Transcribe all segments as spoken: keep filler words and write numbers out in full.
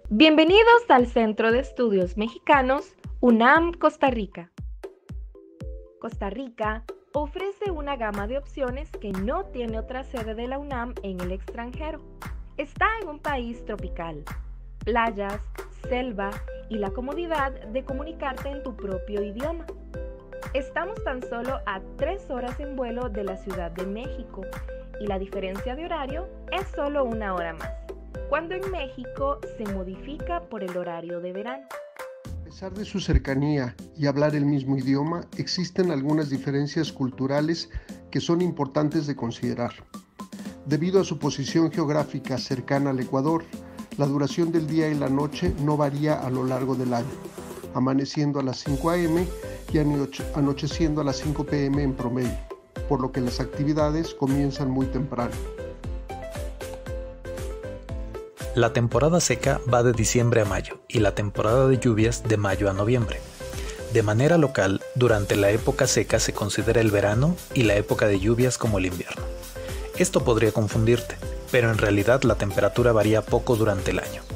Bienvenidos al Centro de Estudios Mexicanos, UNAM Costa Rica. Costa Rica ofrece una gama de opciones que no tiene otra sede de la UNAM en el extranjero. Está en un país tropical, playas, selva y la comodidad de comunicarte en tu propio idioma. Estamos tan solo a tres horas en vuelo de la Ciudad de México y la diferencia de horario es solo una hora más, cuando en México se modifica por el horario de verano. A pesar de su cercanía y hablar el mismo idioma, existen algunas diferencias culturales que son importantes de considerar. Debido a su posición geográfica cercana al Ecuador, la duración del día y la noche no varía a lo largo del año, amaneciendo a las cinco a eme y anocheciendo a las cinco pe eme en promedio, por lo que las actividades comienzan muy temprano. La temporada seca va de diciembre a mayo y la temporada de lluvias de mayo a noviembre. De manera local, durante la época seca se considera el verano y la época de lluvias como el invierno. Esto podría confundirte, pero en realidad la temperatura varía poco durante el año.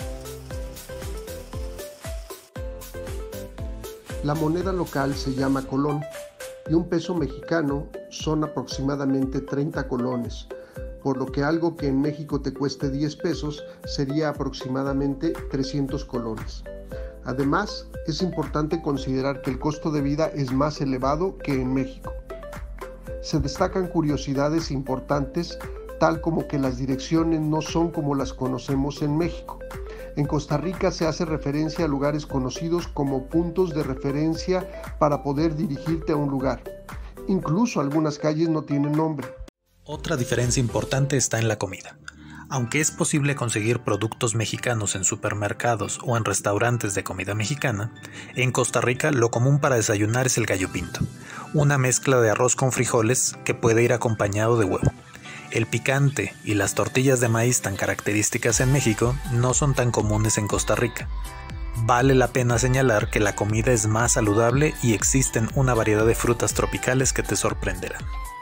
La moneda local se llama colón y un peso mexicano son aproximadamente treinta colones, por lo que algo que en México te cueste diez pesos sería aproximadamente trescientos colones. Además, es importante considerar que el costo de vida es más elevado que en México. Se destacan curiosidades importantes, tal como que las direcciones no son como las conocemos en México. En Costa Rica se hace referencia a lugares conocidos como puntos de referencia para poder dirigirte a un lugar. Incluso algunas calles no tienen nombre. Otra diferencia importante está en la comida. Aunque es posible conseguir productos mexicanos en supermercados o en restaurantes de comida mexicana, en Costa Rica lo común para desayunar es el gallo pinto, una mezcla de arroz con frijoles que puede ir acompañado de huevo. El picante y las tortillas de maíz tan características en México no son tan comunes en Costa Rica. Vale la pena señalar que la comida es más saludable y existen una variedad de frutas tropicales que te sorprenderán.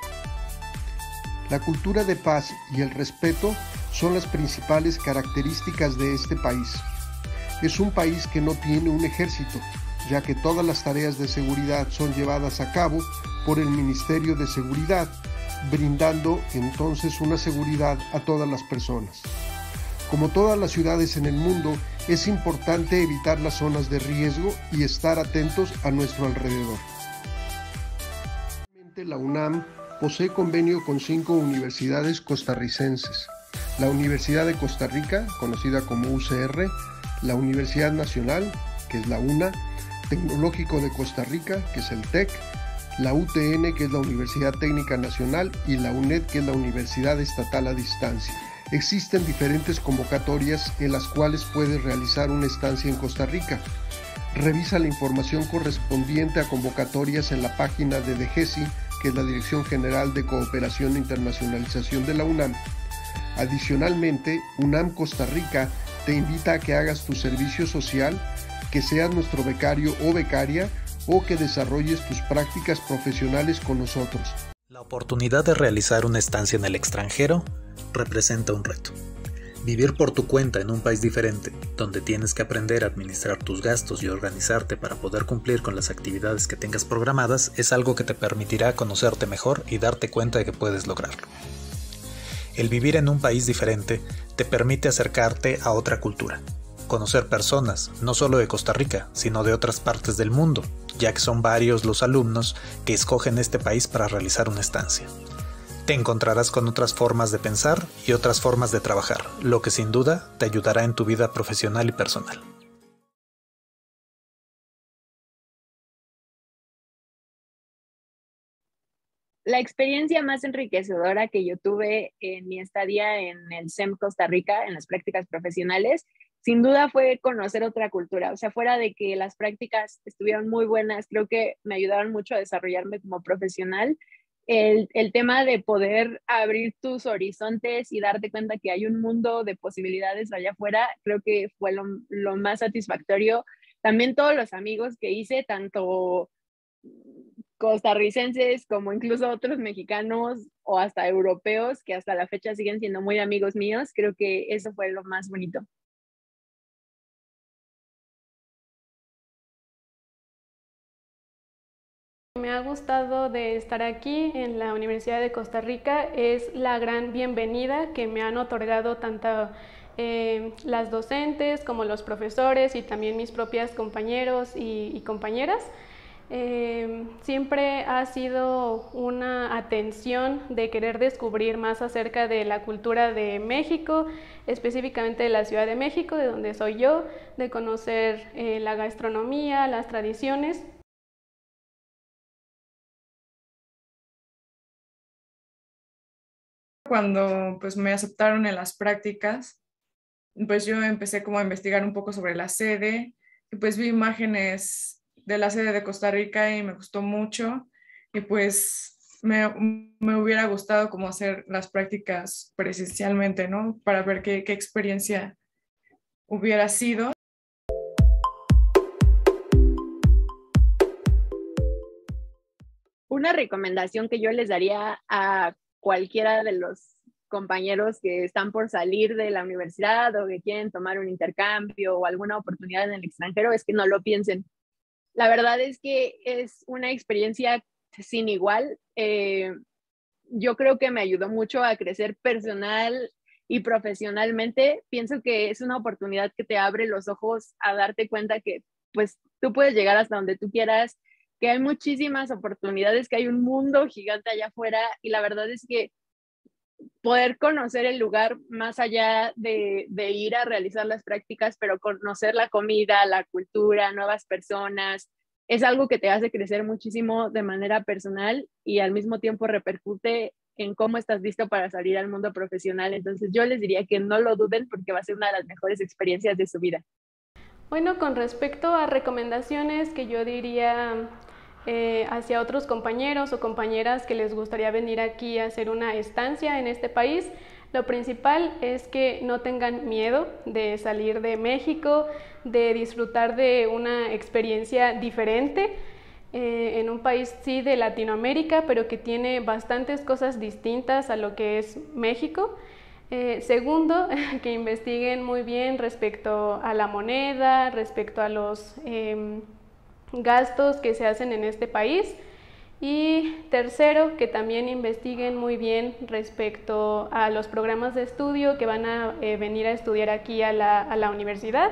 La cultura de paz y el respeto son las principales características de este país. Es un país que no tiene un ejército, ya que todas las tareas de seguridad son llevadas a cabo por el Ministerio de Seguridad, brindando entonces una seguridad a todas las personas. Como todas las ciudades en el mundo, es importante evitar las zonas de riesgo y estar atentos a nuestro alrededor. La UNAM posee convenio con cinco universidades costarricenses: la Universidad de Costa Rica, conocida como u ce erre, la Universidad Nacional, que es la UNA, Tecnológico de Costa Rica, que es el TEC, la u te ene, que es la Universidad Técnica Nacional, y la UNED, que es la Universidad Estatal a Distancia. Existen diferentes convocatorias en las cuales puedes realizar una estancia en Costa Rica. Revisa la información correspondiente a convocatorias en la página de DGESI, que es la Dirección General de Cooperación e Internacionalización de la UNAM. Adicionalmente, UNAM Costa Rica te invita a que hagas tu servicio social, que seas nuestro becario o becaria, o que desarrolles tus prácticas profesionales con nosotros. La oportunidad de realizar una estancia en el extranjero representa un reto. Vivir por tu cuenta en un país diferente, donde tienes que aprender a administrar tus gastos y organizarte para poder cumplir con las actividades que tengas programadas, es algo que te permitirá conocerte mejor y darte cuenta de que puedes lograrlo. El vivir en un país diferente te permite acercarte a otra cultura, conocer personas, no solo de Costa Rica, sino de otras partes del mundo, ya que son varios los alumnos que escogen este país para realizar una estancia. Te encontrarás con otras formas de pensar y otras formas de trabajar, lo que sin duda te ayudará en tu vida profesional y personal. La experiencia más enriquecedora que yo tuve en mi estadía en el C E M Costa Rica, en las prácticas profesionales, sin duda fue conocer otra cultura. O sea, fuera de que las prácticas estuvieron muy buenas, creo que me ayudaron mucho a desarrollarme como profesional. El, el tema de poder abrir tus horizontes y darte cuenta que hay un mundo de posibilidades allá afuera, creo que fue lo, lo más satisfactorio. También todos los amigos que hice, tanto costarricenses como incluso otros mexicanos o hasta europeos que hasta la fecha siguen siendo muy amigos míos, creo que eso fue lo más bonito. Me ha gustado de estar aquí en la Universidad de Costa Rica es la gran bienvenida que me han otorgado tanto eh, las docentes como los profesores y también mis propias compañeros y, y compañeras. Eh, siempre ha sido una atención de querer descubrir más acerca de la cultura de México, específicamente de la Ciudad de México, de donde soy yo, de conocer eh, la gastronomía, las tradiciones. Cuando pues me aceptaron en las prácticas, pues yo empecé como a investigar un poco sobre la sede y pues vi imágenes de la sede de Costa Rica y me gustó mucho y pues me, me hubiera gustado como hacer las prácticas presencialmente, ¿no? Para ver qué, qué experiencia hubiera sido. Una recomendación que yo les daría a cualquiera de los compañeros que están por salir de la universidad o que quieren tomar un intercambio o alguna oportunidad en el extranjero es que no lo piensen. La verdad es que es una experiencia sin igual. Eh, yo creo que me ayudó mucho a crecer personal y profesionalmente. Pienso que es una oportunidad que te abre los ojos a darte cuenta que pues tú puedes llegar hasta donde tú quieras, que hay muchísimas oportunidades, que hay un mundo gigante allá afuera y la verdad es que poder conocer el lugar más allá de, de ir a realizar las prácticas, pero conocer la comida, la cultura, nuevas personas, es algo que te hace crecer muchísimo de manera personal y al mismo tiempo repercute en cómo estás listo para salir al mundo profesional. Entonces yo les diría que no lo duden porque va a ser una de las mejores experiencias de su vida. Bueno, con respecto a recomendaciones que yo diría eh, hacia otros compañeros o compañeras que les gustaría venir aquí a hacer una estancia en este país, lo principal es que no tengan miedo de salir de México, de disfrutar de una experiencia diferente eh, en un país sí de Latinoamérica, pero que tiene bastantes cosas distintas a lo que es México. Eh, segundo, que investiguen muy bien respecto a la moneda, respecto a los eh, gastos que se hacen en este país. Y tercero, que también investiguen muy bien respecto a los programas de estudio que van a eh, venir a estudiar aquí a la, a la universidad,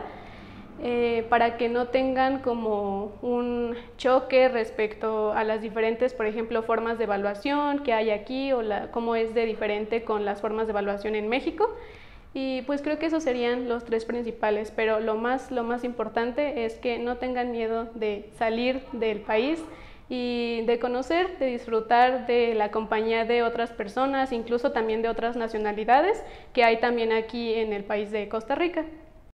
eh, para que no tengan como un choque respecto a las diferentes, por ejemplo, formas de evaluación que hay aquí o la, cómo es de diferente con las formas de evaluación en México. Y pues creo que esos serían los tres principales, pero lo más, lo más importante es que no tengan miedo de salir del país y de conocer, de disfrutar de la compañía de otras personas, incluso también de otras nacionalidades que hay también aquí en el país de Costa Rica.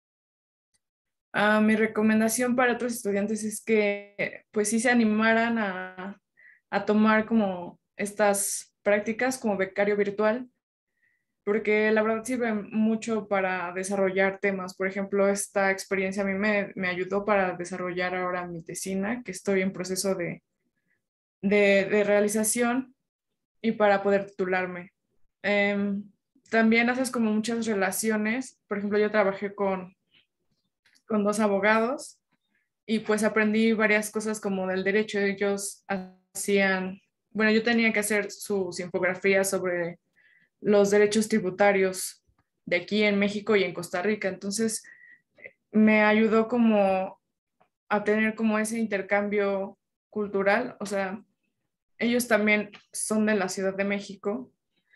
Uh, mi recomendación para otros estudiantes es que pues sí se animaran a, a tomar como estas prácticas como becario virtual, porque la verdad sirve mucho para desarrollar temas. Por ejemplo, esta experiencia a mí me, me ayudó para desarrollar ahora mi tesina, que estoy en proceso de, de, de realización y para poder titularme. Eh, también haces como muchas relaciones. Por ejemplo, yo trabajé con, con dos abogados y pues aprendí varias cosas como del derecho. Ellos hacían, bueno, yo tenía que hacer sus infografías sobre los derechos tributarios de aquí en México y en Costa Rica. Entonces me ayudó como a tener como ese intercambio cultural. O sea, ellos también son de la Ciudad de México,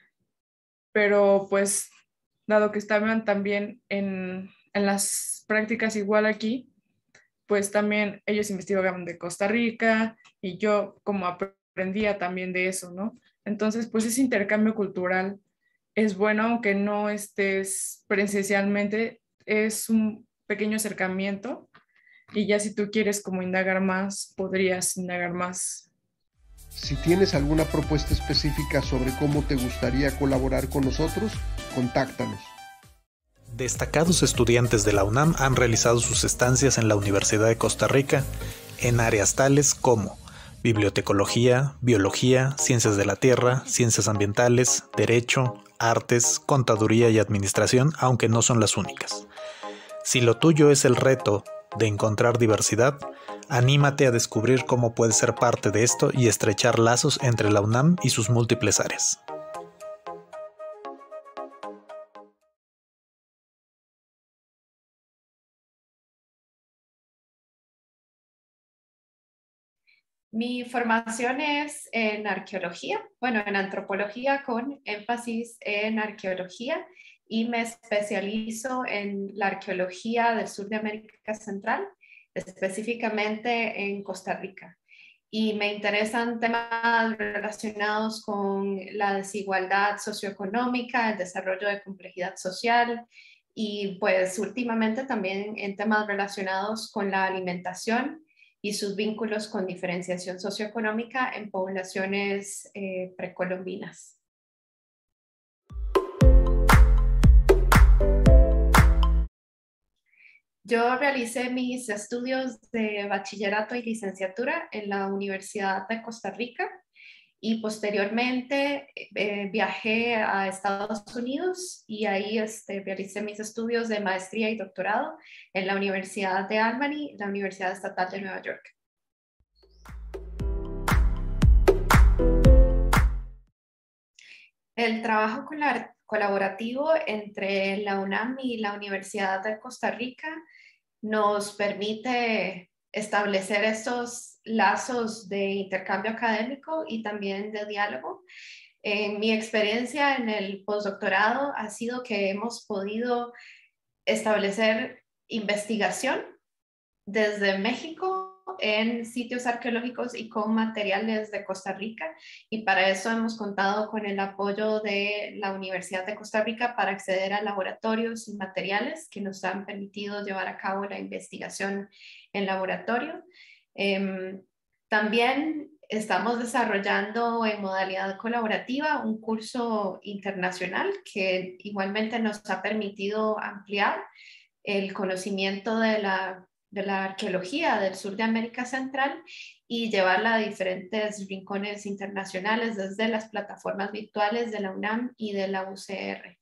pero pues dado que estaban también en, en las prácticas igual aquí, pues también ellos investigaban de Costa Rica y yo como aprendía también de eso, ¿no? Entonces pues ese intercambio cultural es bueno, aunque no estés presencialmente, es un pequeño acercamiento y ya si tú quieres como indagar más, podrías indagar más. Si tienes alguna propuesta específica sobre cómo te gustaría colaborar con nosotros, contáctanos. Destacados estudiantes de la UNAM han realizado sus estancias en la Universidad de Costa Rica en áreas tales como bibliotecología, biología, ciencias de la tierra, ciencias ambientales, derecho, artes, contaduría y administración, aunque no son las únicas. Si lo tuyo es el reto de encontrar diversidad, Anímate a descubrir cómo puedes ser parte de esto y estrechar lazos entre la UNAM y sus múltiples áreas. Mi formación es en arqueología, bueno, en antropología con énfasis en arqueología, y me especializo en la arqueología del sur de América Central, específicamente en Costa Rica. Y me interesan temas relacionados con la desigualdad socioeconómica, el desarrollo de complejidad social, y pues últimamente también en temas relacionados con la alimentación y sus vínculos con diferenciación socioeconómica en poblaciones eh, precolombinas. Yo realicé mis estudios de bachillerato y licenciatura en la Universidad de Costa Rica y posteriormente eh, viajé a Estados Unidos y ahí este, realicé mis estudios de maestría y doctorado en la Universidad de Albany, la Universidad Estatal de Nueva York. El trabajo colaborativo entre la UNAM y la Universidad de Costa Rica nos permite establecer estos lazos de intercambio académico y también de diálogo. En mi experiencia en el postdoctorado ha sido que hemos podido establecer investigación desde México en sitios arqueológicos y con materiales de Costa Rica, y para eso hemos contado con el apoyo de la Universidad de Costa Rica para acceder a laboratorios y materiales que nos han permitido llevar a cabo la investigación en laboratorio. Eh, también estamos desarrollando en modalidad colaborativa un curso internacional que igualmente nos ha permitido ampliar el conocimiento de la de la arqueología del sur de América Central y llevarla a diferentes rincones internacionales desde las plataformas virtuales de la UNAM y de la U C R.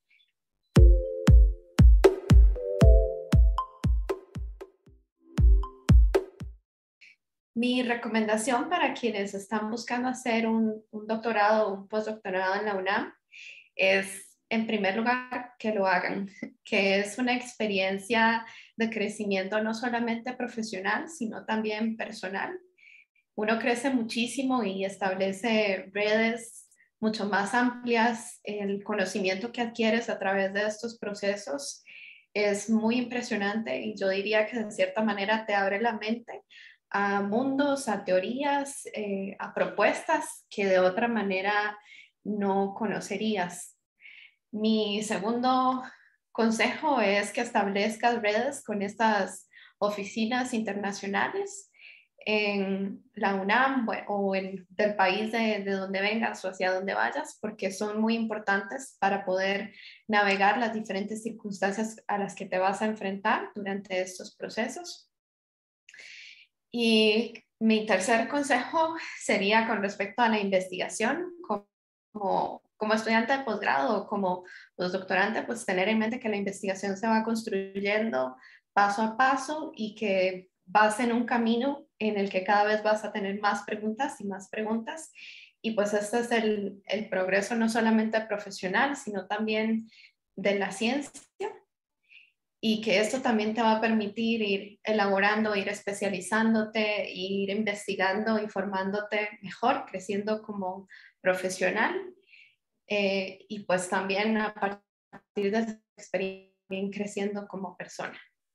Mi recomendación para quienes están buscando hacer un, un doctorado o un postdoctorado en la UNAM es, en primer lugar, que lo hagan, que es una experiencia de crecimiento no solamente profesional, sino también personal. Uno crece muchísimo y establece redes mucho más amplias. El conocimiento que adquieres a través de estos procesos es muy impresionante y yo diría que de cierta manera te abre la mente a mundos, a teorías, eh, a propuestas que de otra manera no conocerías. Mi segundo consejo es que establezcas redes con estas oficinas internacionales en la UNAM o en del país de, de donde vengas o hacia donde vayas, porque son muy importantes para poder navegar las diferentes circunstancias a las que te vas a enfrentar durante estos procesos. Y mi tercer consejo sería con respecto a la investigación. Como, como estudiante de posgrado o como postdoctorante, pues tener en mente que la investigación se va construyendo paso a paso y que vas en un camino en el que cada vez vas a tener más preguntas y más preguntas. Y pues este es el, el progreso no solamente profesional, sino también de la ciencia. Y que esto también te va a permitir ir elaborando, ir especializándote, ir investigando, informándote mejor, creciendo como profesional. Eh, y pues también a partir de esa experiencia, creciendo como persona.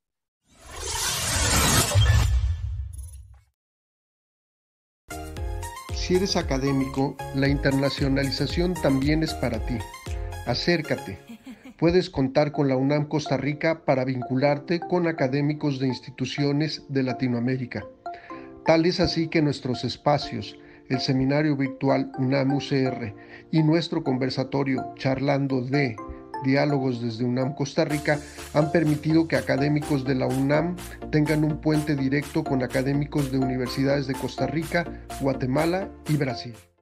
Si eres académico, la internacionalización también es para ti. Acércate. Puedes contar con la UNAM Costa Rica para vincularte con académicos de instituciones de Latinoamérica. Tal es así que nuestros espacios, el seminario virtual UNAM U C R y nuestro conversatorio Charlando de Diálogos desde UNAM Costa Rica han permitido que académicos de la UNAM tengan un puente directo con académicos de universidades de Costa Rica, Guatemala y Brasil.